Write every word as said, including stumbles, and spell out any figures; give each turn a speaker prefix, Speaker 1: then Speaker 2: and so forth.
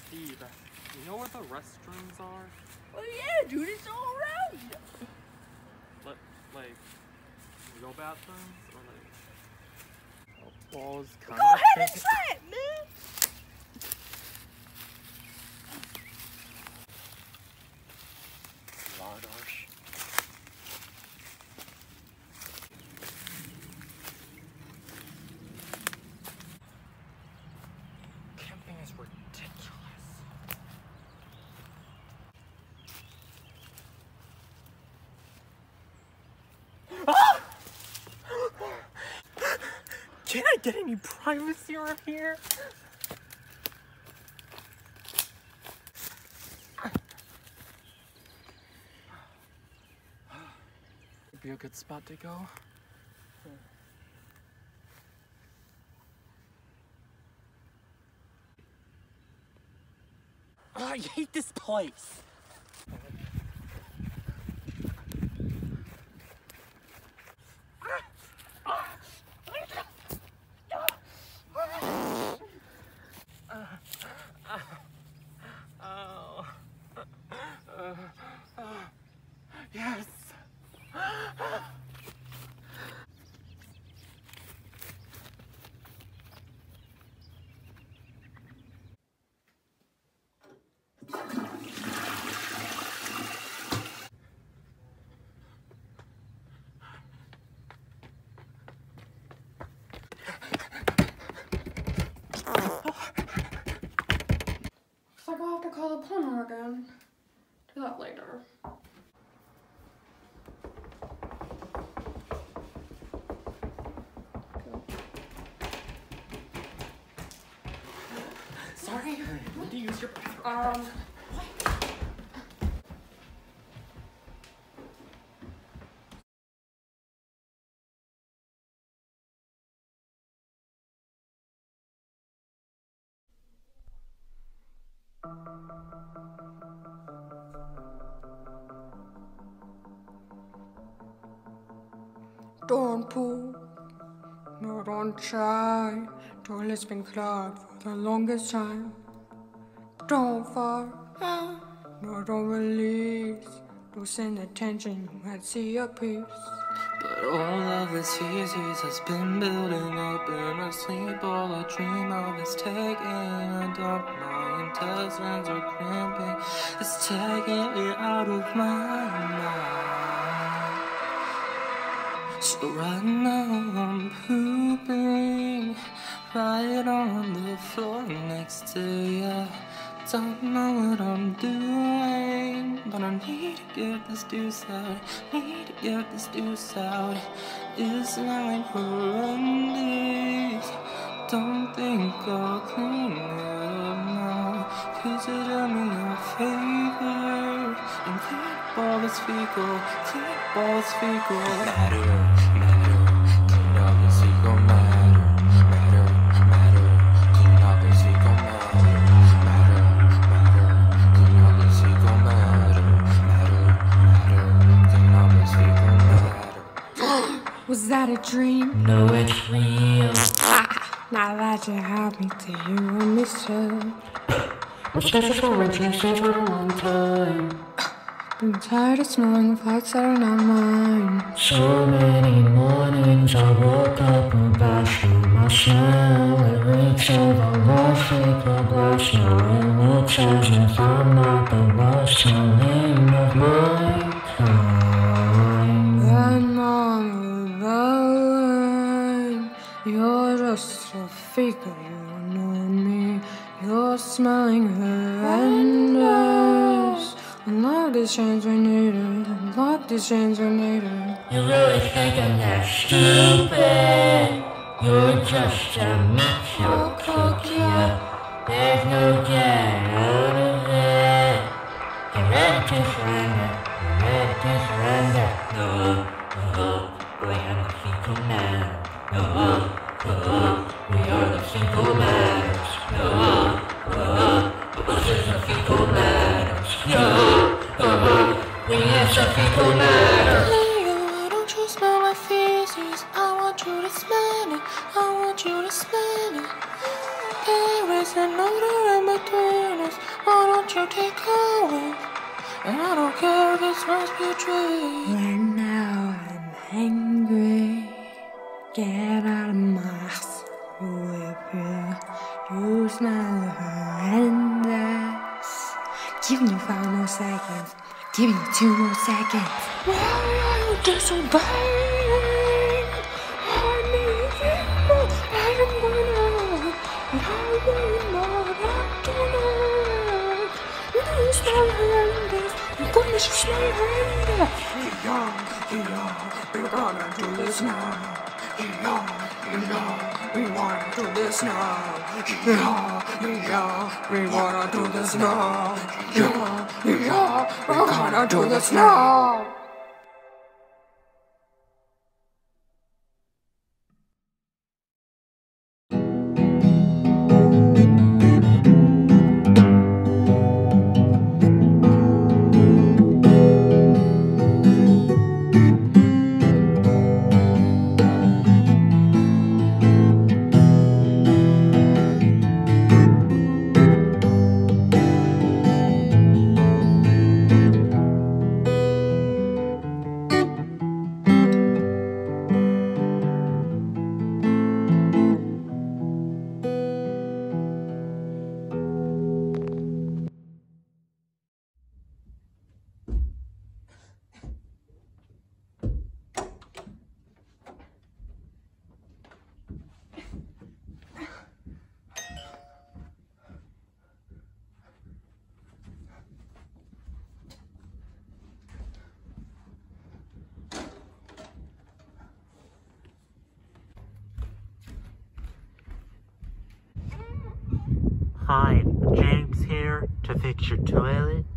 Speaker 1: Steve, you know where the restrooms are?
Speaker 2: Oh yeah, dude, it's all around.
Speaker 1: Like, like, real bathrooms or like oh, walls kind
Speaker 2: Go
Speaker 1: of.
Speaker 2: ahead and try it, man.
Speaker 1: Lardosh. Camping is ridiculous. Ah! Can I get any privacy around here? Would be a good spot to go. Oh, I hate this place. Oh. Uh, uh, yes.
Speaker 3: Looks like I'll have to call the plumber again. Do that later.
Speaker 1: Sorry, I need to use your bathroom.
Speaker 3: Um, don't poop, no, don't try. Toilet's been clogged for the longest time. Don't fart, no, don't release. Don't send attention, you might see a piece.
Speaker 4: But all of this feces has been building up in my sleep. All I dream of is taking a dump. My intestines are cramping. It's taking me out of my mind. So right now I'm pooping right on the floor next to you. Don't know what I'm doing, but I need to get this duce out. Need to get this duce out. It's like horrendous. Don't think I'll clean it up now. Could you do me a favor and clean up all this fecal, clean up all this fecal matter, matter, clean up this fecal matter, matter, matter, clean up this fecal matter.
Speaker 3: Was that a dream?
Speaker 4: No, it's real.
Speaker 3: Ah, now that you're happy to you I miss you.
Speaker 4: What's this for reaching so for a long time?
Speaker 3: I'm tired of smelling farts that are not mine.
Speaker 4: So many mornings I woke up and bashing my smell. It reeks of a lost fecal glass. Now it looks as if I'm not the worst killing of my kind.
Speaker 3: And on the line, you're just a fecal, you don't know me. You're smelling horrendous. Unlock these chains, we need it. Unlock these chains, we need it.
Speaker 4: You really think I'm that stupid? You're just a macho cookie. There's no getting out of it. You're ready to surrender. You're ready to surrender. No, no, we are the fecal matter. No, no, we are the fecal matters. No, no, this is the fecal matters. No, no, we are the fecal matters.
Speaker 3: Why don't you smell my feces? I want you to smell it. I want you to smell it. There is an odor in between us.
Speaker 4: want you to go. And I don't care if it smells putrid.
Speaker 3: Right now I'm angry. Get out of my house, whip you. You smell horrendous. Giving you five more seconds. Giving you two more seconds. Why are you disobeying? I need you. I am gonna. But I will not tonight. You do smell horrendous. You're gonna smell horrendous. Yeah, yeah, we're gonna do this now. Yeah, yeah, we wanna do this now. Yeah, yeah, we wanna do this now. Yeah, yeah, we're gonna do this now.
Speaker 1: Hi, James here to fix your toilet.